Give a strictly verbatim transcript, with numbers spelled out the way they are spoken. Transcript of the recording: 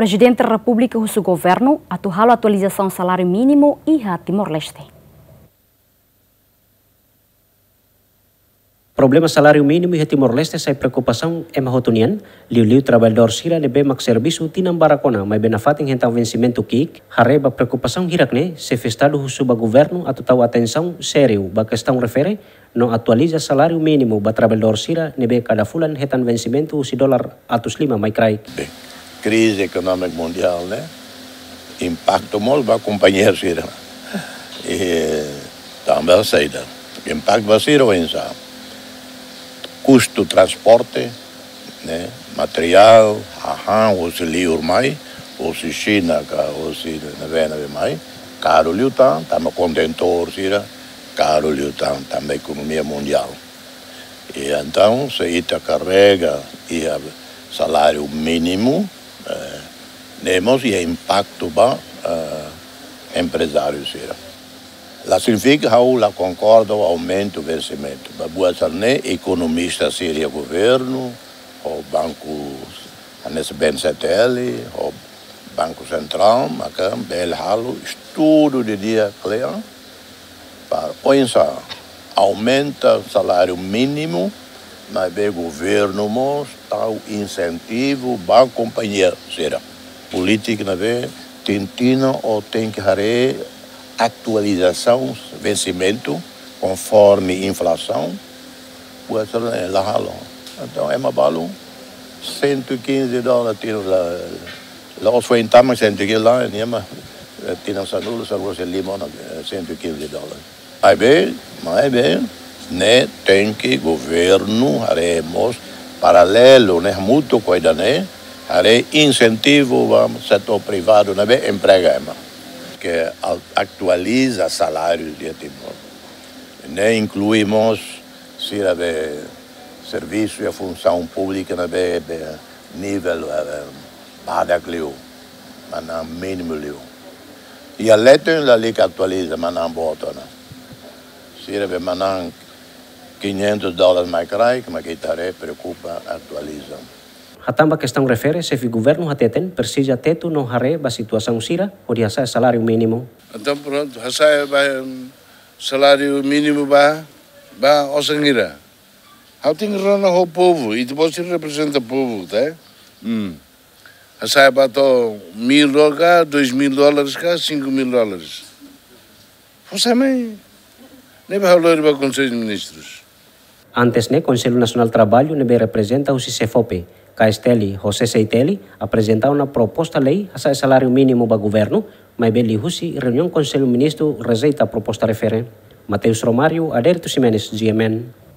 Presidente da República e o governo atual atualização salário mínimo e a Timor-Leste. Problema salário mínimo e Timor-Leste sai preocupação é mahotunian, liu-liu trabalhador sira nebe mak serviço tinam barakona, mas benafating hentang vencimento kik, hareba preocupação hirakne, se festado husuba governo atu tau atenção sério, ba questão refere, no atualiza salário mínimo ba trabalhador sira nebe cada fulan hetan vencimento si dolar atus lima mai crai. Crise econômica mundial, né? Impacto molt ba companheiro sira. E também saída. Impacto ba sira o ensa. Custo transporte, né? Material, haha, ou se liur mai, ou se China, ou se navena mai, caro liu tan, tamo contentor sira, caro liu tan, também economia mundial. E então se ita carrega e a salário mínimo, eh, nemos e impacto ba eh, empresário sira. La significa que la concorda o aumento do vencimento. Boa sarne economista seria governo, o banco nesse B C T L, o banco central, mas bel halo estudo de dia clear para pensar aumenta o salário mínimo, mas o governo mostra o incentivo para a companhia será política na vez tentina ou tem que haver atualização, vencimento, conforme inflação, pode ser lá. Então, é uma bala, cento e quinze dólares, tira lá, lá os foi em Tama, cento e quinze lá, e mas tira sanula, só você limão, cento e quinze dólares. Aí bem, mas bem, né, tem que governo, haremos, paralelo, né, muito coisa, né, haremos incentivo, vamos, setor privado, né, bem, empregamos. Que atualiza salários de Timor. Ne incluímos sira de serviço e função pública na be nível badak liu, manam mínimo liu. E a letra la li que atualiza manam botona. Sira be manam quinhentos dólares mais crai, que me tare preocupa atualiza. Hatamba questão refere se o governo hateten persija teto no hare ba situação sira ou de asa salário mínimo. Então pronto, asa ba salário mínimo ba ba osangira. How tem rona o povo e depois se representa o povo, tá? Hum. Asa ba to mil dólares, dois mil dólares cá, cinco mil dólares. Você me nem vai falar ba Conselho de Ministros. Antes né Conselho Nacional do Trabalho ne representa o C C F O P. Castelli, José Seiteli, apresentar uma proposta de lei a salário mínimo para o governo, mas beli husi reunião Conselho Ministro rejeita a proposta referente. Mateus Romário, Adérito Ximenes, G M N.